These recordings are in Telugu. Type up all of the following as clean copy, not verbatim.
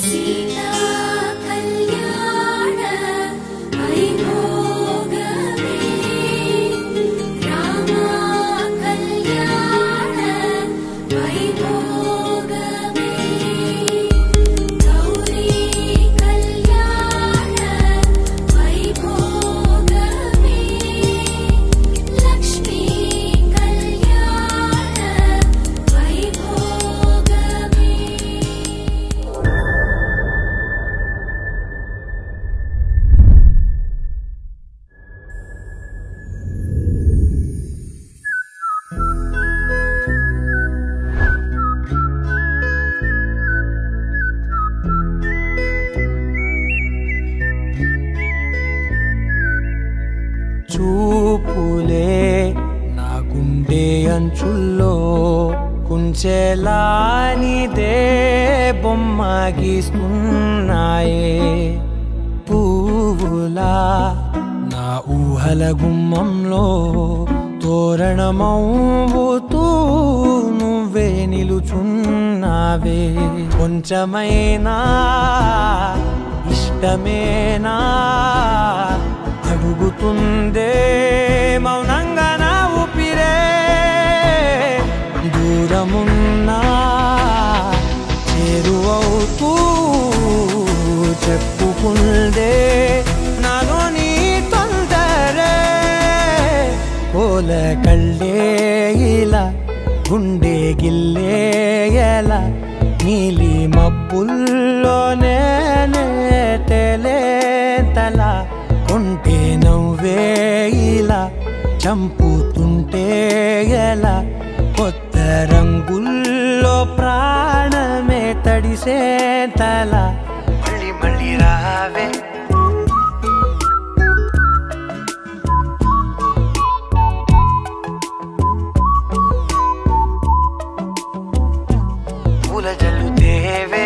చూపులే నా గుండె అంచుల్లో కుంచెలానిదే బొమ్మ గీస్తున్నాయే పువ్వులా నా ఊహల గుమ్మంలో తోరణమవుతూ నువ్వే నిలుచున్నావే కొంచెమైనా ఇష్టమేనా అడుగుతుందే మౌనంగా నా ఊపిరే దూరమున్నా చేరువవుతూ చెప్పుకుందే నాలో నీ తొందరే కోల కళ్ళే ఇలా గుండె గిల్లే ఎలా నీలి మబ్బుల్లోనే తేలేంతలా కొంటే నవ్వే ఇలా చంపుతుంటే ఎలా కొత్త రంగుల్లో ప్రాణమే తడిసే తల మళ్ళీ మళ్ళీ రావే పూల జల్లుతేవే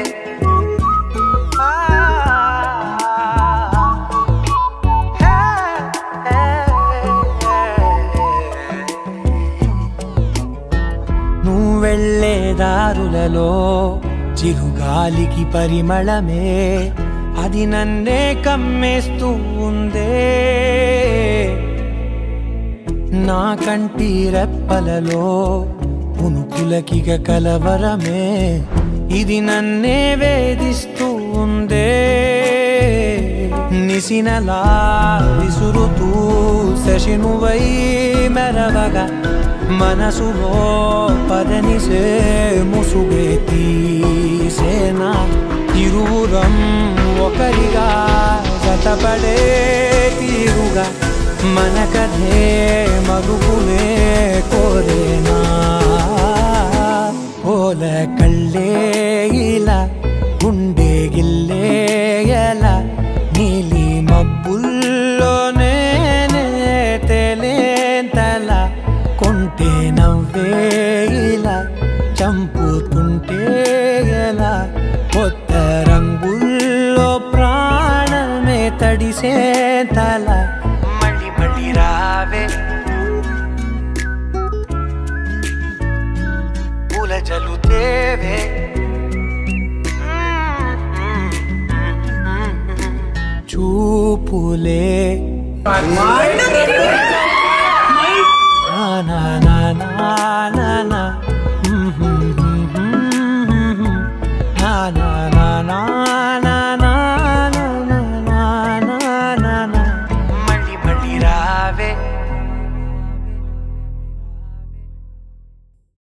వెళ్ళే దారులలో చిరుగాలికి పరిమళమే అది నన్నే కమ్మేస్తూ ఉందే నా కంటి రెప్పలలో పునుకులకిగ కలవరమే ఇది నన్నే వేధిస్తూ ఉందే నిసినలా విసురుతూ శశినువై మెరవగా మనసులో పదనిసే ముసుగే తీసేనా తిరువురం ఒకరిగా జతపడే తీరుగా మన కథే మరుగునే కోరేనా కోల కళ్ళే ఇలా గుండె గిల్లే ఎలా నీలి మబ్బుల్లోనే తేలేంతలా కొంటే నవ్వే ఇలా చంపుతుంటే ఎలా కొత్త రంగుల్లో ప్రాణమే తడిసే తల మళ్ళీ మళ్ళీ రావే పూల జల్లుతేవే చూపులే